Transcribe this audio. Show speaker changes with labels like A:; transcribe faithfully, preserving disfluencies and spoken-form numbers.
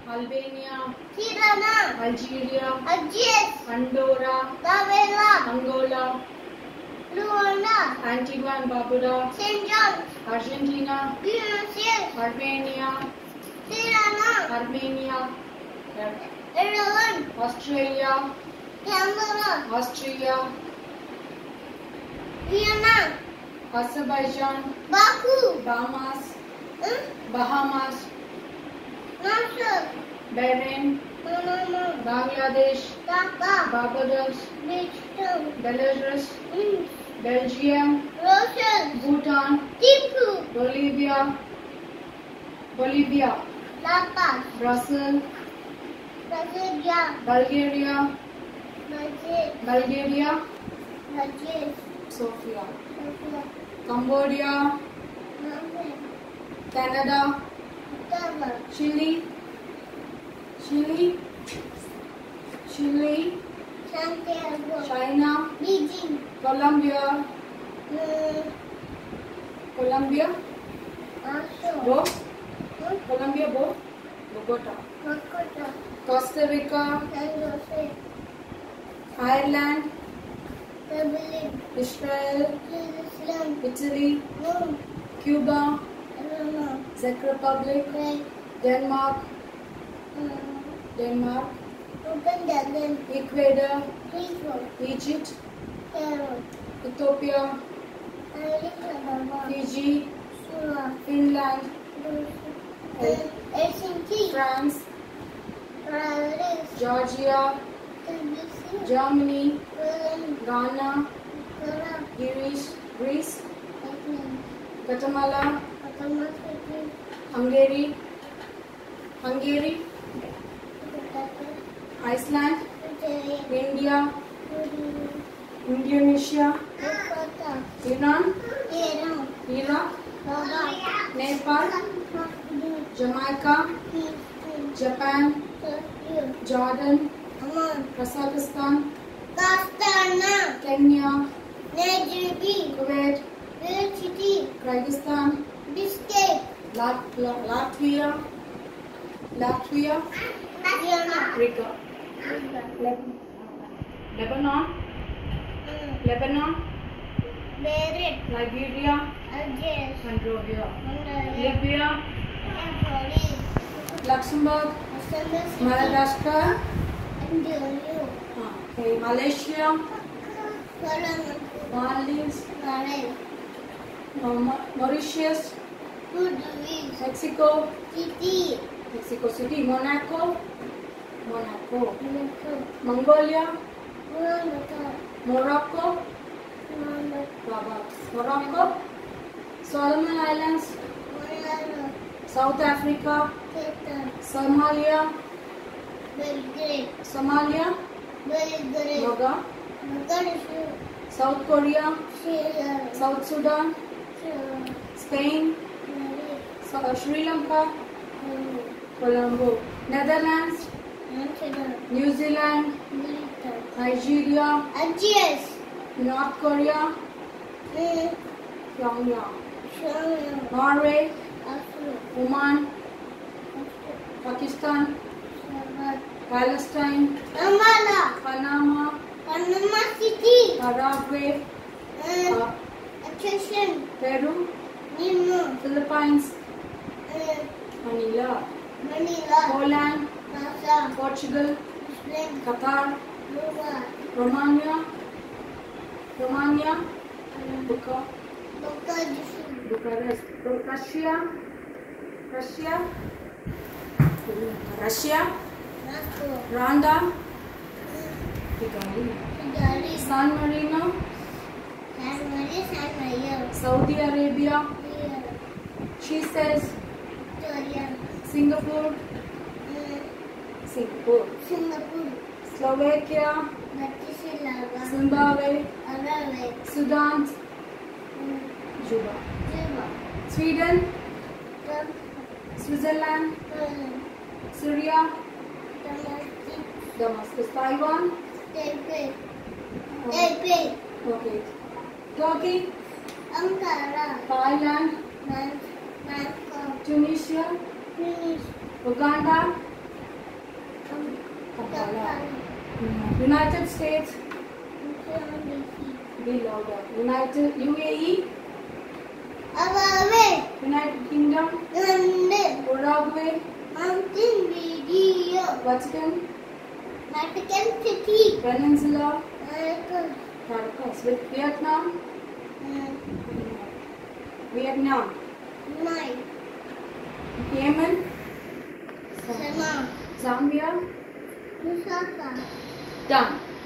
A: Albania,
B: Tirana,
A: Algeria,
B: Algiers,
A: Andorra,
B: Gabela,
A: Angola,
B: Luanda,
A: Antigua and Barbuda,
B: Saint John's,
A: Argentina,
B: Buenos Aires,
A: Armenia,
B: Tirana,
A: Armenia,
B: Ireland,
A: Australia,
B: Canberra,
A: Austria,
B: Vienna,
A: Azerbaijan,
B: Baku,
A: Bahamas,
B: hmm?
A: Bahamas,
B: Nasser,
A: Bahrain,
B: Panama,
A: Bangladesh,
B: Dhaka,
A: Barbados,
B: Bridgetown,
A: Belarus,
B: Minsk,
A: Belgium,
B: Russia,
A: Bhutan,
B: Thimphu,
A: Bolivia, Bolivia,
B: La Paz,
A: Brussels,
B: Brasilia,
A: Bulgaria,
B: Brazil,
A: Bulgaria,
B: Brazil,
A: Sofia,
B: Sofia,
A: Cambodia,
B: Mountain,
A: Canada,
B: Ottawa,
A: Chile, Chile, Chile,
B: Santiago,
A: China,
B: Beijing,
A: Colombia,
B: mm,
A: Colombia,
B: also,
A: Bo,
B: hmm?
A: Colombia, Bo, Bogota,
B: Calcutta,
A: Costa Rica,
B: San Jose,
A: Ireland,
B: Dublin,
A: Israel,
B: Jerusalem,
A: Italy,
B: Rome,
A: Cuba,
B: Roma,
A: Czech Republic,
B: Great,
A: Denmark,
B: um,
A: Denmark,
B: Uganda, then
A: Ecuador,
B: Peru,
A: Egypt,
B: Peru,
A: Ethiopia,
B: Alibaba,
A: Fiji,
B: Sula,
A: Finland,
B: Helsinki,
A: France,
B: Paris,
A: Georgia,
B: Tbilisi,
A: Germany,
B: Berlin,
A: Ghana,
B: Ankara,
A: Greece, Greece,
B: Athens,
A: Guatemala,
B: Panama City,
A: Hungary, Hungary,
B: Jakarta,
A: Iceland,
B: Italy,
A: India,
B: Italy,
A: Indonesia,
B: Jakarta,
A: Iran,
B: Iran,
A: Iraq,
B: Baba,
A: Nepal, Jamaica,
B: Houston,
A: Japan,
B: Tokyo,
A: Jordan,
B: Amman,
A: Kazakhstan,
B: Astana,
A: Kenya,
B: Nairobi,
A: Kuwait,
B: New City,
A: Kyrgyzstan,
B: Bishkek,
A: Lat- La- Latvia, Latvia,
B: Vienna,
A: Riga, Leb- Lebanon, Lebanon,
B: Beirut,
A: Liberia,
B: Algiers,
A: Monrovia,
B: Mongolia,
A: Libya,
B: Napoli,
A: Luxembourg,
B: Mozambique,
A: Madagascar,
B: Indonesia,
A: okay, Malaysia,
B: Kuala
A: Maldives,
B: Lumpur,
A: um, Mauritius,
B: Portuguese,
A: Mexico,
B: City,
A: Mexico City, Monaco, Monaco,
B: Monaco,
A: Mongolia,
B: Ulaanbaatar,
A: Morocco,
B: Ulaanbaatar,
A: Morocco, Solomon Islands,
B: Malabo,
A: South Africa,
B: Cape Town,
A: Somalia,
B: Belgrade,
A: Somalia,
B: Belgrade,
A: Moga,
B: Mogadishu,
A: South Korea,
B: Sierra,
A: South Sudan,
B: Sierra,
A: Spain,
B: Mali,
A: So- Sri Lanka,
B: Congo,
A: Colombo, Netherlands,
B: Amsterdam,
A: New Zealand,
B: Malta,
A: Nigeria,
B: Algiers,
A: North Korea,
B: mm,
A: Pyongyang,
B: Shanghai,
A: Norway,
B: Oslo,
A: Oman,
B: Oslo,
A: Pakistan,
B: Sabat,
A: Palestine,
B: Ramallah,
A: Panama,
B: Panama City,
A: Paraguay,
B: uh,
A: uh,
B: Chechen,
A: Peru,
B: Lima,
A: Philippines,
B: uh,
A: Manila,
B: Manila,
A: Poland,
B: Gaza,
A: Portugal,
B: Islam,
A: Qatar,
B: Cuba,
A: Romania, Romania, Buca,
B: Mogadishu,
A: Bucharest, Russia, Russia, Russia,
B: Moscow,
A: Rwanda,
B: Kigali,
A: San Marino,
B: San Maria, San Maria,
A: Saudi Arabia,
B: Here,
A: she says,
B: Victoria,
A: Singapore,
B: uh,
A: Singapore,
B: Singapore,
A: Slovakia,
B: Bratislava,
A: Zimbabwe,
B: Harare,
A: Sudan,
B: uh,
A: Juba,
B: Juba,
A: Sweden,
B: Trump,
A: Switzerland,
B: Poland,
A: Syria,
B: Damascus,
A: Damascus, Taiwan,
B: Taipei,
A: uh,
B: Taipei,
A: okay, Turkey,
B: Ankara,
A: Thailand,
B: Ban- Bangkok,
A: Tunisia,
B: Tunis,
A: Uganda, Kampala. Mm, United States. Be louder. United U A E.
B: Away.
A: United Kingdom.
B: London.
A: Uruguay.
B: Mountain Video.
A: Vatican.
B: Vatican City.
A: Peninsula.
B: America.
A: Caracas. With Vietnam. Vietnam.
B: Night.
A: Yemen.
B: Sama.
A: Zambia.
B: Lusaka.
A: Done.